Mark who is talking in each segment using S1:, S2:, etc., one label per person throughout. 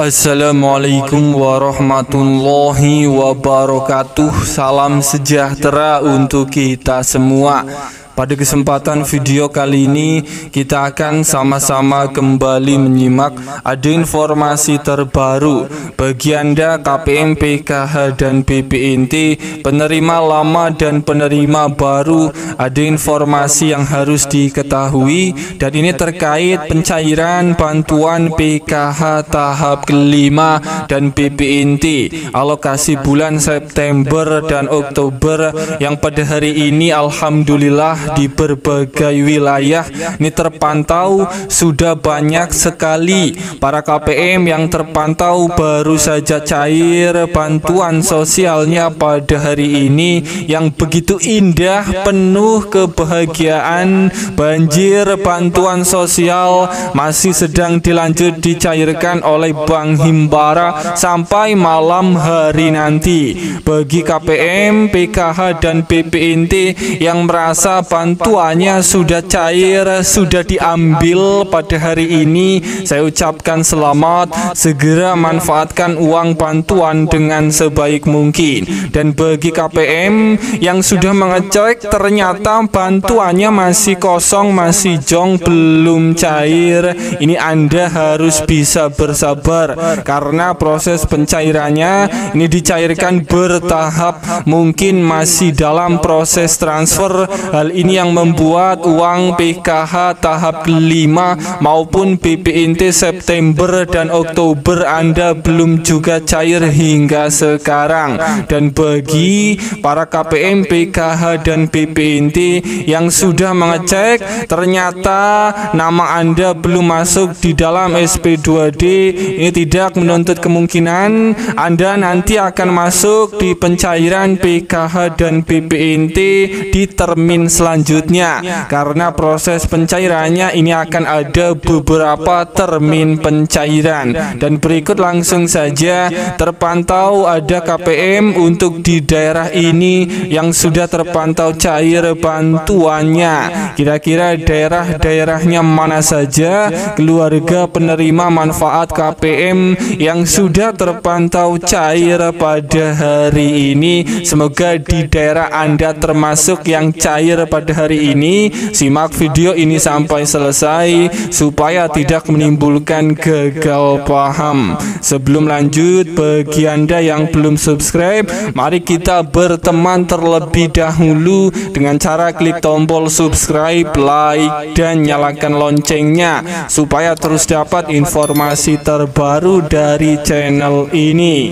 S1: Assalamualaikum warahmatullahi wabarakatuh. Salam sejahtera untuk kita semua. Pada kesempatan video kali ini kita akan sama-sama kembali menyimak ada informasi terbaru bagi Anda KPM, PKH dan BPNT, penerima lama dan penerima baru. Ada informasi yang harus diketahui dan ini terkait pencairan bantuan PKH tahap kelima dan BPNT alokasi bulan September dan Oktober yang pada hari ini alhamdulillah di berbagai wilayah ini terpantau sudah banyak sekali para KPM yang terpantau baru saja cair bantuan sosialnya pada hari ini yang begitu indah, penuh kebahagiaan. Banjir bantuan sosial masih sedang dilanjut dicairkan oleh Bank Himbara sampai malam hari nanti. Bagi KPM, PKH dan BPNT yang merasa bantuannya sudah cair, sudah diambil pada hari ini, saya ucapkan selamat. Segera manfaatkan uang bantuan dengan sebaik mungkin. Dan bagi KPM yang sudah mengecek ternyata bantuannya masih kosong, masih jong, belum cair, ini Anda harus bisa bersabar karena proses pencairannya ini dicairkan bertahap, mungkin masih dalam proses transfer. Hal ini yang membuat uang PKH tahap kelima maupun BPNT September dan Oktober Anda belum juga cair hingga sekarang. Dan bagi para KPM, PKH dan BPNT yang sudah mengecek ternyata nama Anda belum masuk di dalam SP2D, ini tidak menuntut kemungkinan Anda nanti akan masuk di pencairan PKH dan BPNT di termin selanjutnya, karena proses pencairannya ini akan ada beberapa termin pencairan. Dan berikut langsung saja terpantau ada KPM untuk di daerah ini yang sudah terpantau cair bantuannya. Kira-kira daerah-daerahnya mana saja keluarga penerima manfaat KPM yang sudah terpantau cair pada hari ini? Semoga di daerah Anda termasuk yang cair pada hari ini. Simak video ini sampai selesai supaya tidak menimbulkan gagal paham. Sebelum lanjut, bagi Anda yang belum subscribe, mari kita berteman terlebih dahulu dengan cara klik tombol subscribe, like, dan nyalakan loncengnya supaya terus dapat informasi terbaru dari channel ini.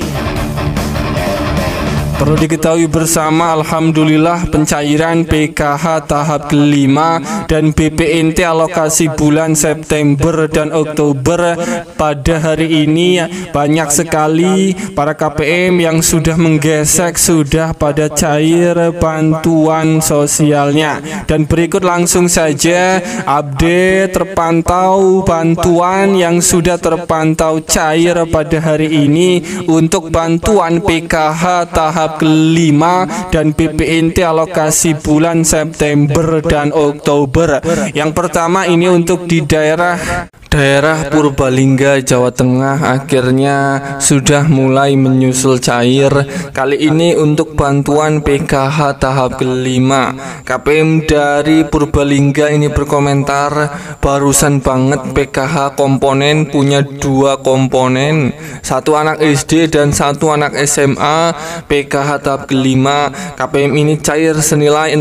S1: Perlu diketahui bersama, alhamdulillah pencairan PKH tahap kelima dan BPNT alokasi bulan September dan Oktober pada hari ini banyak sekali para KPM yang sudah menggesek, sudah pada cair bantuan sosialnya. Dan berikut langsung saja update terpantau bantuan yang sudah terpantau cair pada hari ini untuk bantuan PKH tahap kelima dan BPNT alokasi bulan September dan Oktober. Yang pertama ini untuk di daerah Purbalingga, Jawa Tengah akhirnya sudah mulai menyusul cair. Kali ini untuk bantuan PKH tahap kelima, KPM dari Purbalingga ini berkomentar, barusan banget PKH komponen punya dua komponen, satu anak SD dan satu anak SMA. PKH tahap kelima KPM ini cair senilai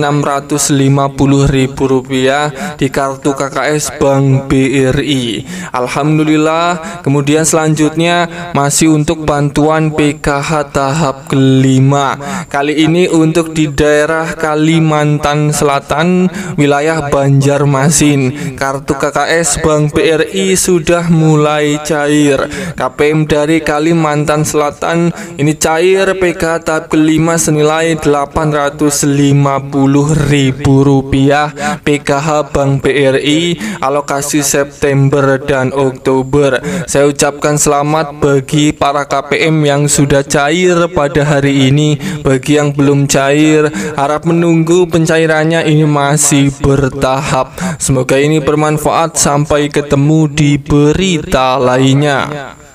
S1: Rp650.000 di kartu KKS Bank BRI. Alhamdulillah. Kemudian selanjutnya masih untuk bantuan PKH tahap kelima. Kali ini untuk di daerah Kalimantan Selatan, wilayah Banjarmasin, kartu KKS Bank BRI sudah mulai cair. KPM dari Kalimantan Selatan ini cair PKH tahap kelima senilai Rp850.000 PKH Bank BRI alokasi September dan Oktober. Saya ucapkan selamat bagi para KPM yang sudah cair pada hari ini. Bagi yang belum cair, harap menunggu pencairannya, ini masih bertahap. Semoga ini bermanfaat. Sampai ketemu di berita lainnya.